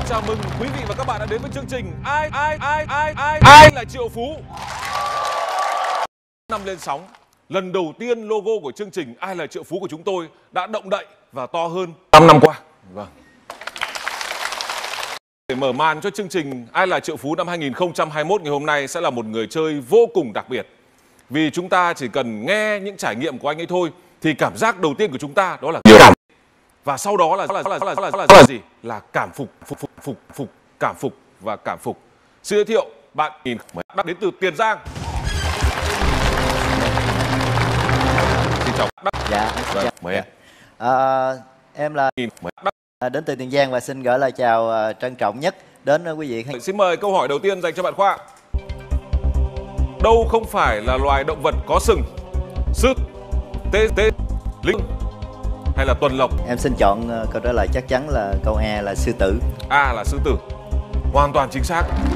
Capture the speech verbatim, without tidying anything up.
chào mừng quý vị và các bạn đã đến với chương trình Ai ai ai ai ai ai là triệu phú. Năm lên sóng, lần đầu tiên logo của chương trình Ai là triệu phú của chúng tôi đã động đậy và to hơn năm năm qua. Vâng. Để mở màn cho chương trình Ai là triệu phú năm hai nghìn không trăm hai mươi mốt ngày hôm nay sẽ là một người chơi vô cùng đặc biệt. Vì chúng ta chỉ cần nghe những trải nghiệm của anh ấy thôi thì cảm giác đầu tiên của chúng ta đó là cảm, và sau đó là là là là là, là, là gì? Là cảm phục, phục phục phục phục, cảm phục và cảm phục. Xin giới thiệu bạn nhìn đắc đến từ Tiền Giang. Xin chào Đắc. Dạ. Vâng, dạ. mời em. À, em là Nhìn Đắc. À, đến từ Tiền Giang và xin gửi lời chào uh, trân trọng nhất đến uh, quý vị khán. Xin mời câu hỏi đầu tiên dành cho bạn Khoa. Đâu không phải là loài động vật có sừng? Sứt, tê tê, linh hay là tuần lộc? Em xin chọn uh, câu trả lời chắc chắn là câu A là sư tử. A là sư tử. Hoàn toàn chính xác.